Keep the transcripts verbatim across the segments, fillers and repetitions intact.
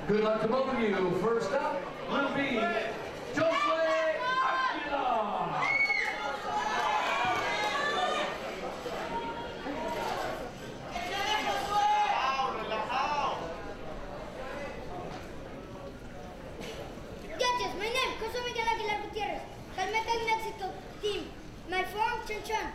Good luck to both of you. First up will be Josue Aguilar. Judges, my name, Jose Miguel Aguilar Gutierrez. Calmeta Mexico team. My form, Chan Chan.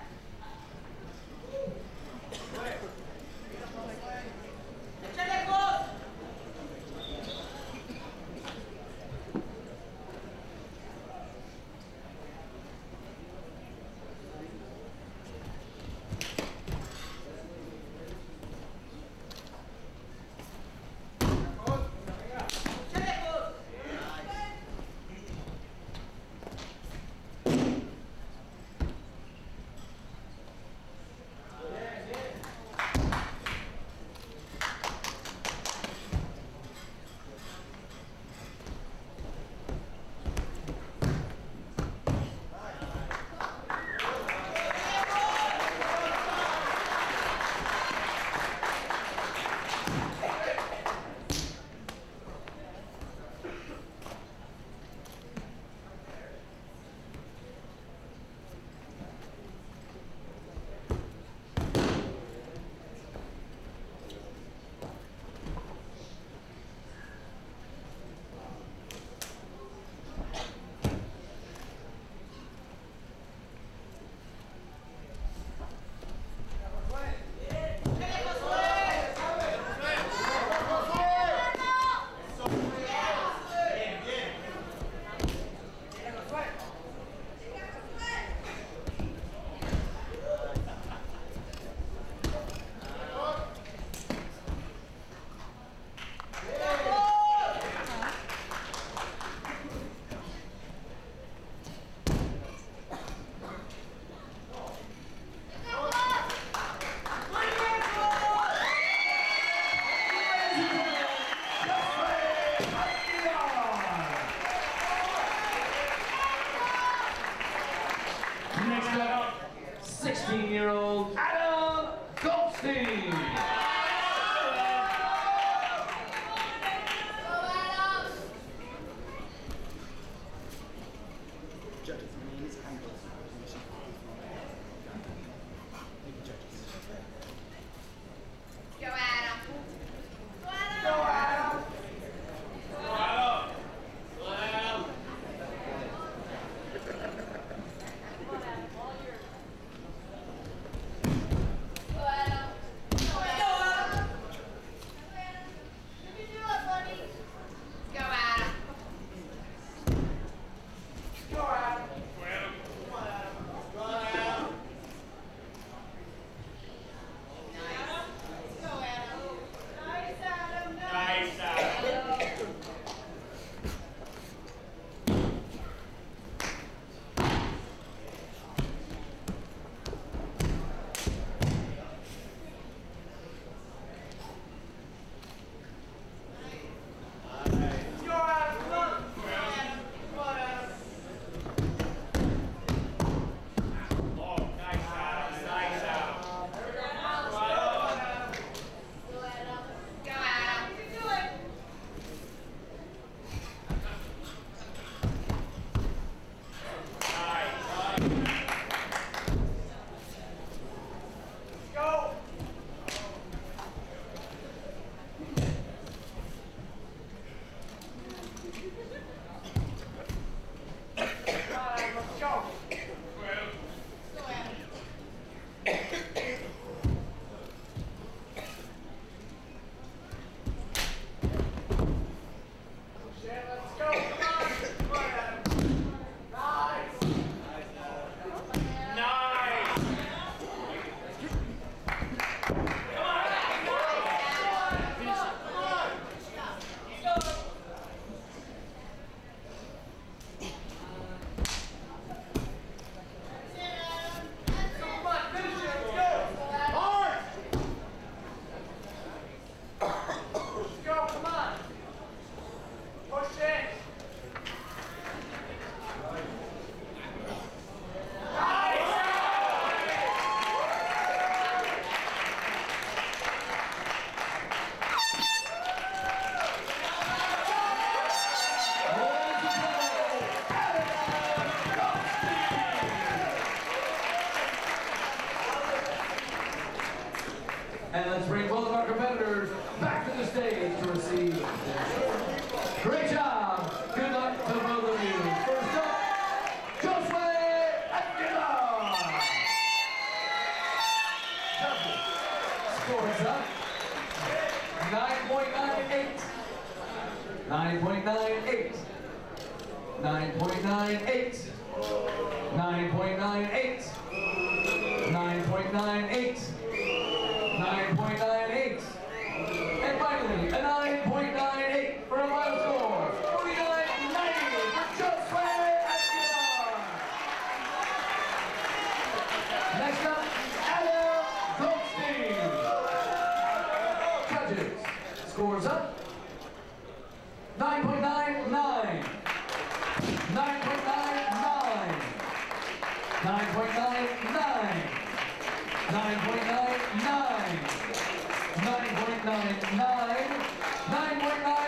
And let's bring both of our competitors back to the stage to receive their great job. Good luck to both of you. First up, Josue Aguilar. Scores up nine point nine eight. nine point nine eight. nine point nine eight. nine point nine eight. nine point nine eight. nine point nine eight. And finally, a nine point nine eight for a final score. forty-nine ninety for Josue Aguilar. Next up, Adam Goldstein. Judges, scores up nine point nine nine. nine point nine nine. nine point nine nine. nine point nine nine. nine point nine nine. nine point nine